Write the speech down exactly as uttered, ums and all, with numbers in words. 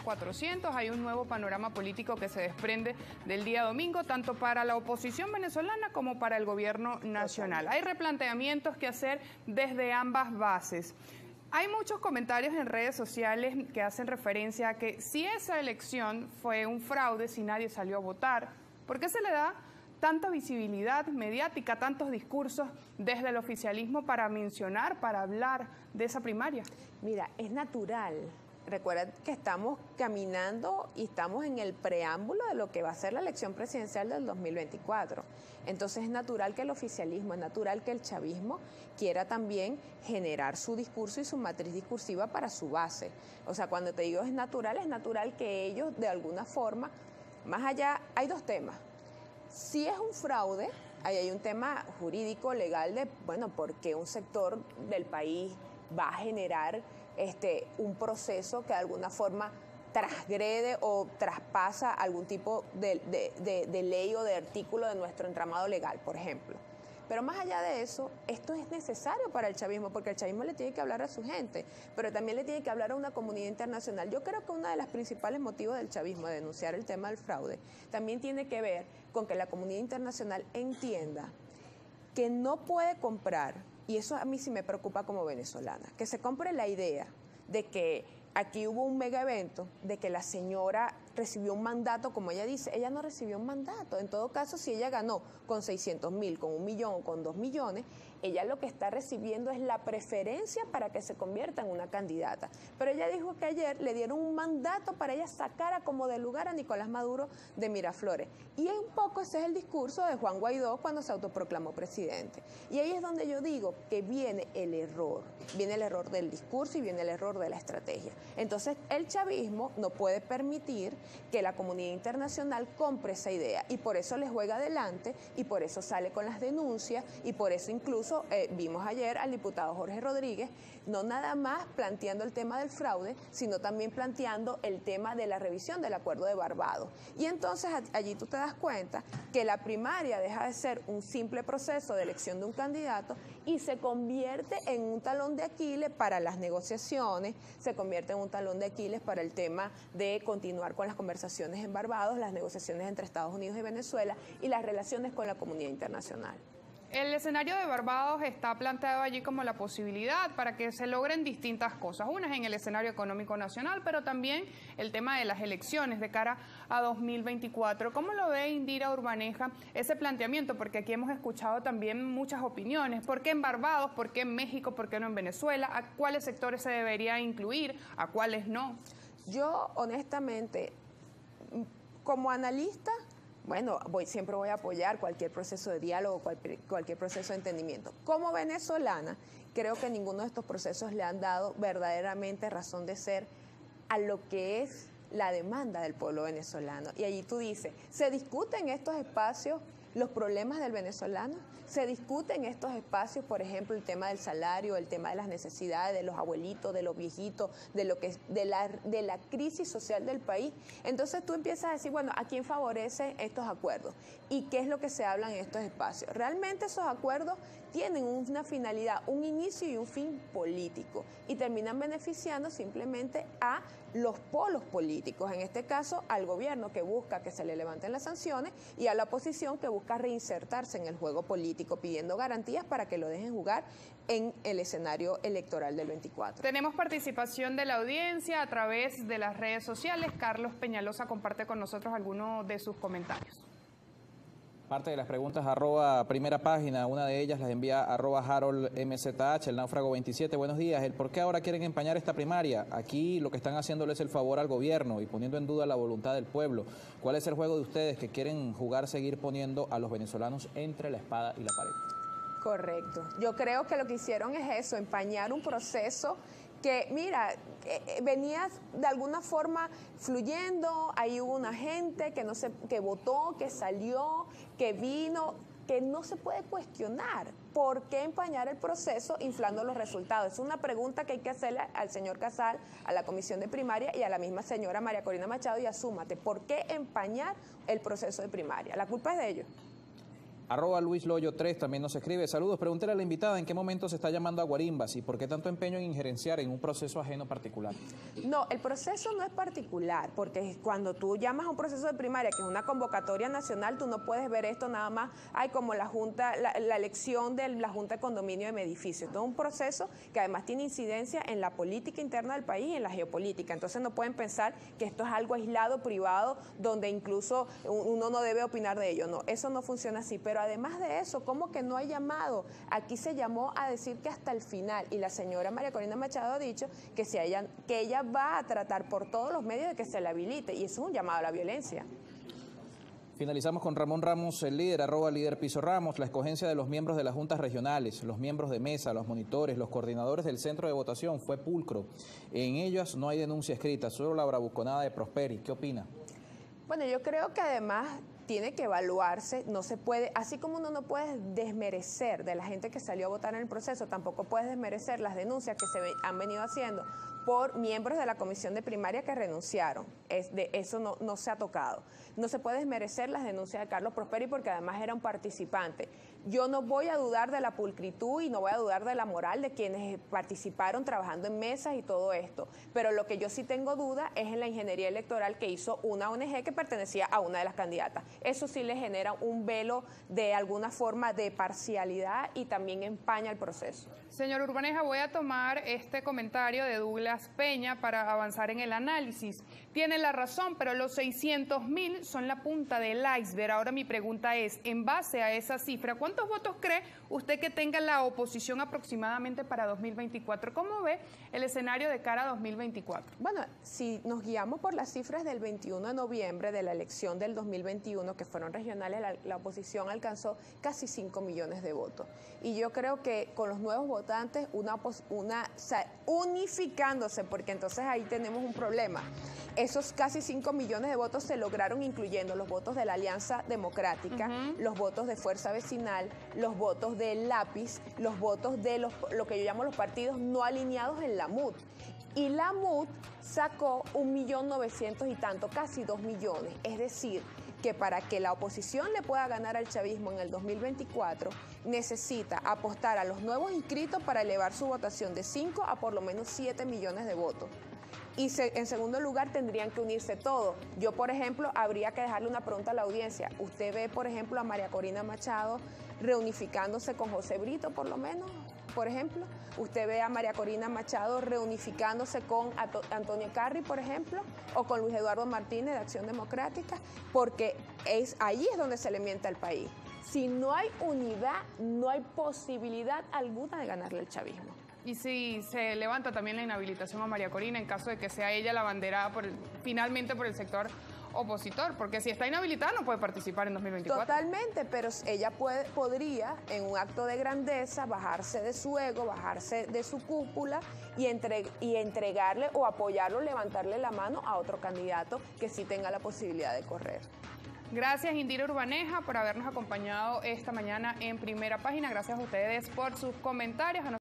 cuatrocientos. Hay un nuevo panorama político que se desprende del día domingo, tanto para la oposición venezolana como para el gobierno nacional. Hay replanteamientos que hacer desde ambas bases. Hay muchos comentarios en redes sociales que hacen referencia a que si esa elección fue un fraude, si nadie salió a votar, ¿por qué se le da tanta visibilidad mediática, tantos discursos desde el oficialismo para mencionar, para hablar de esa primaria? Mira, es natural. Recuerda que estamos caminando y estamos en el preámbulo de lo que va a ser la elección presidencial del dos mil veinticuatro. Entonces es natural que el oficialismo, es natural que el chavismo quiera también generar su discurso y su matriz discursiva para su base. O sea, cuando te digo es natural, es natural que ellos de alguna forma, más allá, hay dos temas. Si es un fraude, ahí hay un tema jurídico, legal de, bueno, porque un sector del país va a generar este, un proceso que de alguna forma transgrede o traspasa algún tipo de, de, de, de ley o de artículo de nuestro entramado legal, por ejemplo. Pero más allá de eso, esto es necesario para el chavismo, porque el chavismo le tiene que hablar a su gente, pero también le tiene que hablar a una comunidad internacional. Yo creo que uno de los principales motivos del chavismo de denunciar el tema del fraude también tiene que ver con que la comunidad internacional entienda que no puede comprar, y eso a mí sí me preocupa como venezolana, que se compre la idea de que aquí hubo un mega evento, de que la señora recibió un mandato, como ella dice. Ella no recibió un mandato. En todo caso, si ella ganó con seiscientos mil, con un millón o con dos millones, ella lo que está recibiendo es la preferencia para que se convierta en una candidata. Pero ella dijo que ayer le dieron un mandato para ella sacar a como de lugar a Nicolás Maduro de Miraflores. Y un poco ese es el discurso de Juan Guaidó cuando se autoproclamó presidente. Y ahí es donde yo digo que viene el error. Viene el error del discurso y viene el error de la estrategia. Entonces, el chavismo no puede permitir que la comunidad internacional compre esa idea y por eso le juega adelante y por eso sale con las denuncias y por eso incluso eh, vimos ayer al diputado Jorge Rodríguez no nada más planteando el tema del fraude, sino también planteando el tema de la revisión del Acuerdo de Barbados. Y entonces allí tú te das cuenta que la primaria deja de ser un simple proceso de elección de un candidato y se convierte en un talón de Aquiles para las negociaciones, se convierte en un talón de Aquiles para el tema de continuar con las conversaciones en Barbados, las negociaciones entre Estados Unidos y Venezuela y las relaciones con la comunidad internacional. El escenario de Barbados está planteado allí como la posibilidad para que se logren distintas cosas. Una es en el escenario económico nacional, pero también el tema de las elecciones de cara a dos mil veinticuatro. ¿Cómo lo ve Indira Urbaneja ese planteamiento? Porque aquí hemos escuchado también muchas opiniones. ¿Por qué en Barbados? ¿Por qué en México? ¿Por qué no en Venezuela? ¿A cuáles sectores se debería incluir? ¿A cuáles no? Yo, honestamente, como analista, bueno, voy, siempre voy a apoyar cualquier proceso de diálogo, cualquier, cualquier proceso de entendimiento. Como venezolana, creo que ninguno de estos procesos le han dado verdaderamente razón de ser a lo que es la demanda del pueblo venezolano. Y allí tú dices, ¿se discuten en estos espacios los problemas del venezolano? Se discute en estos espacios, por ejemplo, el tema del salario, el tema de las necesidades de los abuelitos, de los viejitos, de lo que de la, de la crisis social del país. Entonces tú empiezas a decir, bueno, ¿a quién favorece estos acuerdos? ¿Y qué es lo que se habla en estos espacios? Realmente esos acuerdos tienen una finalidad, un inicio y un fin político y terminan beneficiando simplemente a los polos políticos, en este caso al gobierno que busca que se le levanten las sanciones y a la oposición que busca reinsertarse en el juego político pidiendo garantías para que lo dejen jugar en el escenario electoral del veinticuatro. Tenemos participación de la audiencia a través de las redes sociales. Carlos Peñalosa comparte con nosotros algunos de sus comentarios. Parte de las preguntas arroba primera página, una de ellas las envía arroba Harold M Z H, el náufrago veintisiete. Buenos días, el por qué ahora quieren empañar esta primaria. Aquí lo que están haciéndole es el favor al gobierno y poniendo en duda la voluntad del pueblo. ¿Cuál es el juego de ustedes que quieren jugar, seguir poniendo a los venezolanos entre la espada y la pared? Correcto. Yo creo que lo que hicieron es eso, empañar un proceso que, mira, eh, venía de alguna forma fluyendo, ahí hubo una gente que, no se, que votó, que salió, que vino, que no se puede cuestionar. ¿Por qué empañar el proceso inflando los resultados? Es una pregunta que hay que hacerle al señor Casal, a la comisión de primaria y a la misma señora María Corina Machado y asúmate. ¿Por qué empañar el proceso de primaria? La culpa es de ellos. Arroba Luis Loyo tres también nos escribe. Saludos, pregúntele a la invitada en qué momento se está llamando a guarimbas y por qué tanto empeño en injerenciar en un proceso ajeno particular. No, el proceso no es particular, porque cuando tú llamas a un proceso de primaria, que es una convocatoria nacional, tú no puedes ver esto nada más, hay como la junta, la, la elección de la Junta de Condominio de Edificios. Todo un proceso que además tiene incidencia en la política interna del país y en la geopolítica. Entonces no pueden pensar que esto es algo aislado, privado, donde incluso uno no debe opinar de ello. No, eso no funciona así. Pero además de eso, ¿cómo que no hay llamado? Aquí se llamó a decir que hasta el final, y la señora María Corina Machado ha dicho que, si ella, que ella va a tratar por todos los medios de que se le habilite, y eso es un llamado a la violencia. Finalizamos con Ramón Ramos, el líder, arroba líder Piso Ramos. La escogencia de los miembros de las juntas regionales, los miembros de mesa, los monitores, los coordinadores del centro de votación fue pulcro. En ellas no hay denuncia escrita, solo la bravuconada de Prosperi. ¿Qué opina? Bueno, yo creo que además tiene que evaluarse, no se puede, así como uno no puede desmerecer de la gente que salió a votar en el proceso, tampoco puedes desmerecer las denuncias que se han venido haciendo por miembros de la comisión de primaria que renunciaron. Es de eso no, no se ha tocado. No se puede desmerecer las denuncias de Carlos Prosperi porque además era un participante. Yo no voy a dudar de la pulcritud y no voy a dudar de la moral de quienes participaron trabajando en mesas y todo esto, pero lo que yo sí tengo duda es en la ingeniería electoral que hizo una O N G que pertenecía a una de las candidatas. Eso sí le genera un velo de alguna forma de parcialidad y también empaña el proceso. Señor Urbaneja, voy a tomar este comentario de Douglas Peña para avanzar en el análisis. Tiene la razón, pero los seiscientos mil son la punta del iceberg. Ahora mi pregunta es, en base a esa cifra, ¿cuántos votos cree usted que tenga la oposición aproximadamente para dos mil veinticuatro? ¿Cómo ve el escenario de cara a dos mil veinticuatro? Bueno, si nos guiamos por las cifras del veintiuno de noviembre de la elección del dos mil veintiuno, que fueron regionales, la, la oposición alcanzó casi cinco millones de votos. Y yo creo que con los nuevos votantes, una, una o sea, unificándose, porque entonces ahí tenemos un problema. Esos casi cinco millones de votos se lograron incluyendo los votos de la Alianza Democrática, uh-huh. los votos de Fuerza Vecinal, los votos del Lápiz, los votos de los, lo que yo llamo los partidos no alineados en la M U D. Y la M U D sacó un millón novecientos y tanto, casi dos millones. Es decir, que para que la oposición le pueda ganar al chavismo en el dos mil veinticuatro, necesita apostar a los nuevos inscritos para elevar su votación de cinco a por lo menos siete millones de votos. Y se, en segundo lugar tendrían que unirse todos. Yo, por ejemplo, habría que dejarle una pregunta a la audiencia. ¿Usted ve, por ejemplo, a María Corina Machado reunificándose con José Brito, por lo menos, por ejemplo? ¿Usted ve a María Corina Machado reunificándose con Antonio Carri, por ejemplo, o con Luis Eduardo Martínez de Acción Democrática? Porque es, ahí es donde se le miente al país. Si no hay unidad, no hay posibilidad alguna de ganarle al chavismo. Y si se levanta también la inhabilitación a María Corina en caso de que sea ella la abanderada por el, finalmente por el sector opositor, porque si está inhabilitada no puede participar en dos mil veinticuatro. Totalmente, pero ella puede, podría en un acto de grandeza bajarse de su ego, bajarse de su cúpula y, entre, y entregarle o apoyarlo, levantarle la mano a otro candidato que sí tenga la posibilidad de correr. Gracias, Indira Urbaneja, por habernos acompañado esta mañana en Primera Página. Gracias a ustedes por sus comentarios.